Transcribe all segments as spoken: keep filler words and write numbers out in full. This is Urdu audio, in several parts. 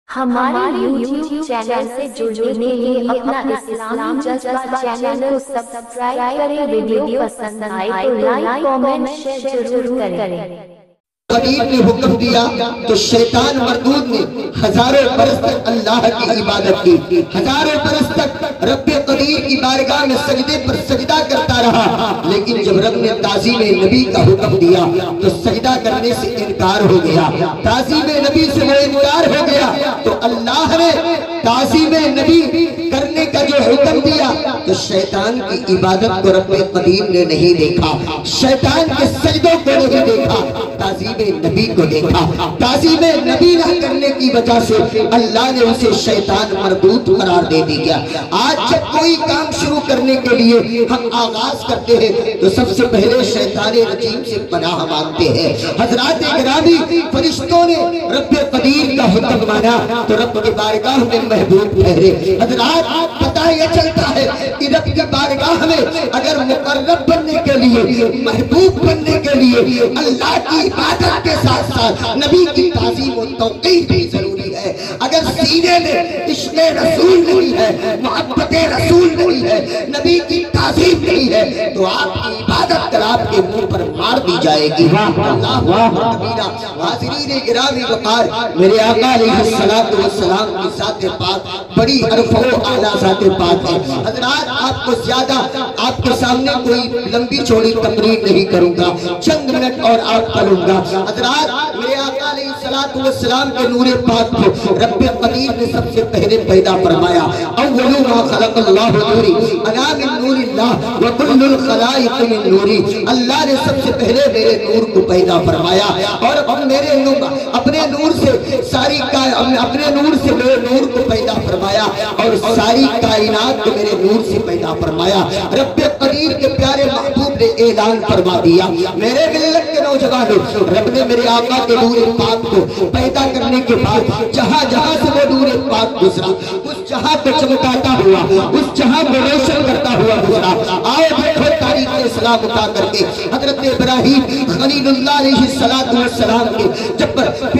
ہمارے یوٹیوب چینل سے جڑنے کے لیے اپنا اسلام جذبہ چینل کو سبسکرائب کریں۔ ویڈیو پسند آئے تو لائک کامنٹ شیئر ضرور کریں۔ قدیر نے حکم دیا تو شیطان مردود نے ہزاروں برس تک اللہ کی عبادت کی، ہزاروں برس تک رب قدیر کی بارگاہ میں سجدے پر سجدہ کرتا رہا، لیکن جب رب نے تعظیم نبی کا حکم دیا تو سجدہ کرنے سے انکار ہو گیا۔ تعظیم نبی سے وہ انکار ہو گیا تو اللہ نے تعظیم نبی کرنے کا جو حکم دیا تو شیطان کی عبادت کو رب قدیر نے نہیں دیکھا، شیطان کے سجدوں کو نہیں دیکھا، تعظیم نبی کو دیکھا۔ تعظیم نبی نہ کرنے کی وجہ سے اللہ نے اسے شیطان مردود قرار دے دیا۔ آج جب کوئی کام شروع کرنے کے لیے ہم آغاز کرتے ہیں تو سب سے پہلے شیطان رجیم سے پناہ مانگتے ہیں۔ حضرات گرامی، فرشتوں نے رب قدیر کا حکم مانا تو رب کی بارگاہ میں محبوب ٹھہرے۔ حضرات پتہ یہ چلتا ہے کہ رب کی بارگاہ میں اگر مقرب بننے کے لیے، محبوب بننے کے لیے اللہ کی عبادت کے ساتھ ساتھ نبی کی تعظیم و توقیر بھی ضروری ہے۔ اگر سینے میں عشق رسول نہیں ہے، محبت رسول نہیں ہے، نبی کی تعظیم نہیں ہے تو آپ کی عبادت کر آپ کے منہ پر مار دی جائے گی۔ اللہ اکبر۔ حاضرین گرامی وقار، میرے آقا علیہ السلام کی ذات پاک بڑی عرف و اعلیٰ ذات پاک ہے۔ حضرات آپ کو زیادہ آپ کے سامنے کوئی لمبی چوڑی تقریر نہیں کروں گا، چند منٹ اور آپ پڑھوں گا۔ حضرات میرے آقا علیہ السلام کے نور پاک کو رب قدیر نے سب سے پہلے پیدا فرمایا۔ اول ما خلق اللہ نوری انا من نور اللہ وکل الخلائق من نوری۔ اللہ نے سب سے پہلے میرے نور کو پیدا فرمایا اور میرے نور اپنے نور سے ساری اپنے نور سے میرے نور کو پیدا فرمایا اور ساری کائنات کو میرے نور سے پیدا فرمایا۔ رب قدیر کے پیارے محبوب نے اعلان فرما دیا، میرے ملت کے نوجوانوں، رب نے میرے آقا کے نور پاک کو پیدا کرنے کے بعد جہاں جہاں سے وہ نور پاک گزرا، اس جہاں کو چمکاتا ہوا، اس جہاں کو روشن کرتا ہوا گزرا۔ آئے دیکھو تاریخ اسلام اٹھا کر کے حضرت ابراہیم خلیل اللہ علیہ السلام کے جب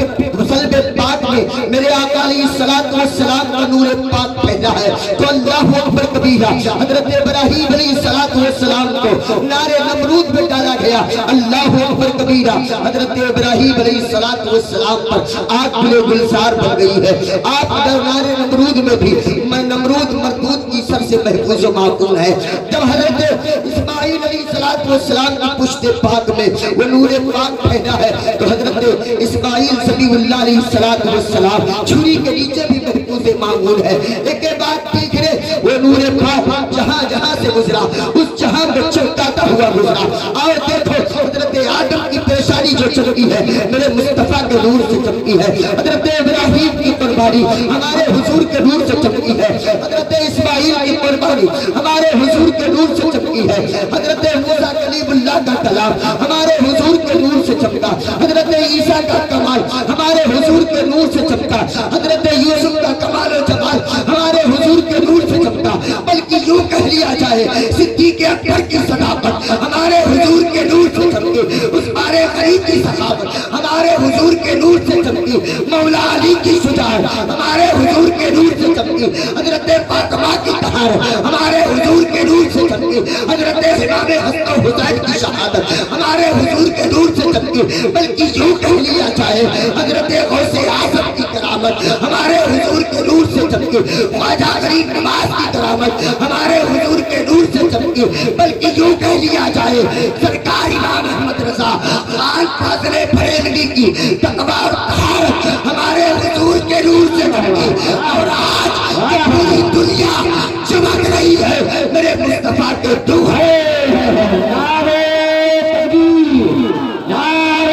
صلب پاک میں میرے آقا علیہ السلام کا نور پاک پہلا ہے تو اللہ اکبر کبیرہ، حضرت ابراہیم علیہ السلام کو نار نمرود میں ڈالا گیا۔ اللہ اکبر کبیرہ، حضرت ابراہیم علیہ السلام پر آگ بلے گلزار بن گئی ہے۔ آپ اگر نار نمرود میں بھی نمرود مردود کی سر سے محفوظ و معقول ہے۔ جب حضرت اسماعیل علیہ السلام کی پشت پاک میں وہ نور پاک پہنا ہے تو حضرت اسماعیل صلی اللہ علیہ السلام چھری کے نیچے بھی محفوظ معقول ہے۔ ایک بات دیکھنے وہ نور پاک جہاں جہاں سے گزرا اس جہاں میں چمکاتا ہوا گزرا۔ اور دیکھو حضرت آدم کی پیشانی جو چمکی ہے میرے مصطفیٰ کے نور سے چمکی ہے، حضرت ابراہیم کی قربانی ہمارے حضور کے نور سے چمکی ہے، حضرت اسماعیل کی قربانی ہمارے حضور کے نور سے چمکی ہے، حضرت موسیٰ کلیم اللہ کا کلام ہمارے حضور کے نور سے چمکا، حضرت عیسیٰ کا کمال ہمارے حضور کے نور سے چمکا، حضرت یوسف کا کمال و جمال ہمارے حضور کے نور سے چمکا۔ بلکہ یوں کہہ لیا جائے صدیق اکبر کی صداقت ہمارے حضور کے نور سے چمکی، عثمان غنی کی صحابت ہمارے حضور کے نور سے چمکی، مولا علی کی شجاعت ہمارے حضور کے نور سے چمکی، حضرت فاطمہ کی طہارت ہمارے حضور کے نور سے چمکی، حضرت امام حسن و حسین کی شہادت ہمارے حضور کے نور سے چمکی۔ بلکہ یوں کہہ لیا جائے حضرت غوث اعظم کی کرامت ہمارے حضور کے نور سے چمکی، خواجہ غریب نواز کی کرامت ہمارے حضور کے نور سے چمکی۔ بلکہ یوں کہہ لیا جائے سرکار امام احمد رضا خان فاضل بریلوی کی تقویٰ اور طہارت ہمارے حضور کے نور سے چمکی۔ اور آج یہ پوری دنیا چمک رہی ہے میرے مصطفیٰ کے نور ہے۔ نعرہ تکبیر، نعرہ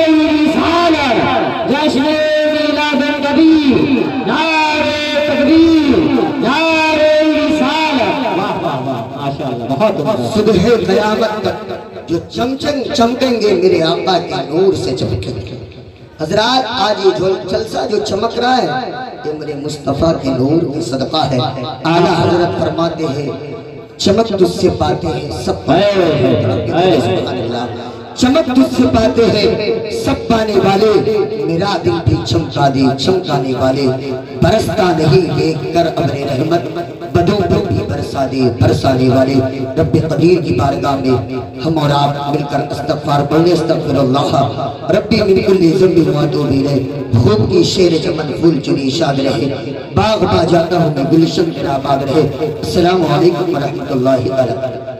رسالت، جشن میلاد النبی، نعرہ تکبیر، نعرہ رسالت۔ واہ واہ واہ، ماشاءاللہ، بہت صبح قیامت تک جو چمچن چمکیں گے میرے آقا کے نور سے چمکیں گے۔ حضرات آج یہ جلسہ جو چمک رہا ہے یہ میرے مصطفیٰ کے نور کی صدقہ ہے۔ اعلیٰ حضرت فرماتے ہیں چمک تجھ سے پاتے ہیں سب پر سبحان اللہ، چمک تجھ سے پاتے ہیں سب پانے والے، میرا دل بھی چمکا دے چمکانے والے، برستا نہیں دیکھ کر ابر رحمت، بدوں پر بھی برسا دے برسانے والے۔ رب قدیر کی بارگاہ میں ہم اور آپ مل کر استغفار پڑھیں، استغفر اللہ ربی من کل ذنب واتوب الیہ۔ خوب کی شیر چمن پھول چنی شاد رہے، باغ با جاتا ہوں میں گلشن تیرا آباد رہے۔ السلام علیکم ورحمۃ اللہ وبرکاتہ۔